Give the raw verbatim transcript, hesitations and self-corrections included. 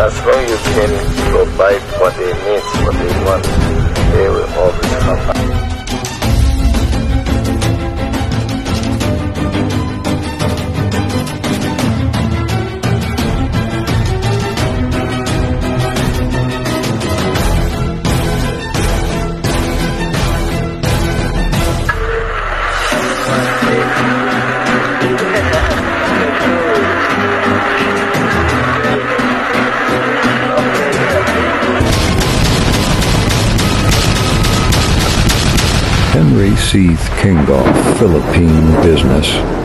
as long as you can provide what they need, what they want, they will always come back. Henry Seeth, King of Philippine Business.